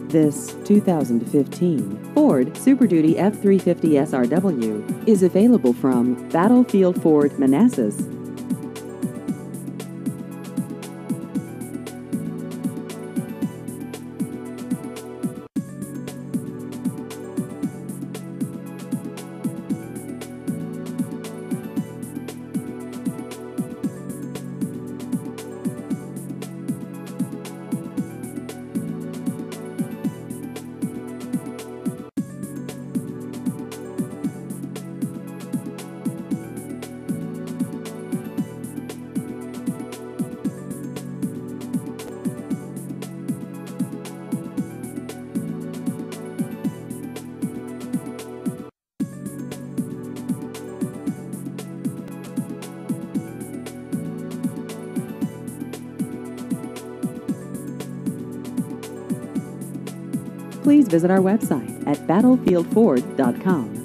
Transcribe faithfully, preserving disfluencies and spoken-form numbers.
This two thousand fifteen Ford Super Duty F three fifty S R W is available from Battlefield Ford Manassas. Please visit our website at battlefield ford dot com.